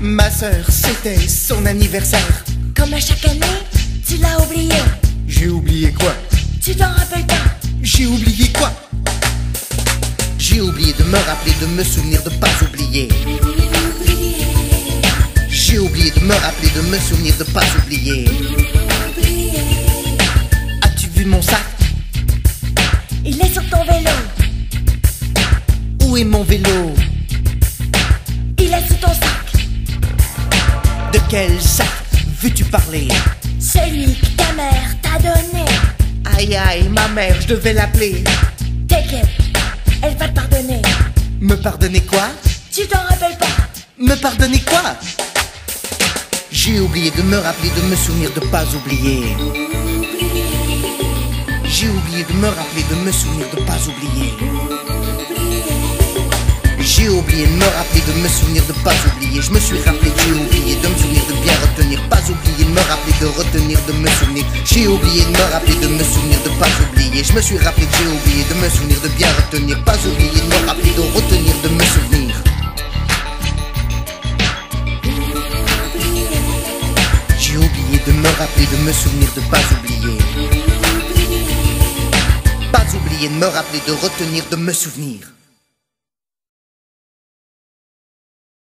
Ma sœur, c'était son anniversaire. Comme à chaque année, tu l'as oublié. J'ai oublié quoi? Tu t'en rappelles pas? J'ai oublié quoi? J'ai oublié de me rappeler, de me souvenir, de pas oublier. J'ai oublié de me rappeler, de me souvenir, de pas oublier. As-tu vu mon sac? Il est sur ton vélo. Où est mon vélo? Il est sous ton sac. De quel sac veux-tu parler? Celui que ta mère t'a donné. Aïe aïe, ma mère, je devais l'appeler. T'inquiète, elle va te pardonner. Me pardonner quoi? Tu t'en rappelles pas? Me pardonner quoi? J'ai oublié de me rappeler, de me souvenir, de pas oublier. J'ai oublié de me rappeler, de me souvenir, de pas oublier. J'ai oublié de me rappeler, de me souvenir, de pas oublier. Je me suis rappelé, j'ai oublié de me souvenir, de bien retenir. Pas oublier de me rappeler, de retenir, de me souvenir. J'ai oublié de me rappeler, de me souvenir, de pas oublier. Je me suis rappelé, j'ai oublié de me souvenir, de bien retenir. Pas oublier de me rappeler, de retenir, de me souvenir. J'ai oublié de me rappeler, de me souvenir, de pas oublier. Pas oublier de me rappeler, de retenir, de me souvenir.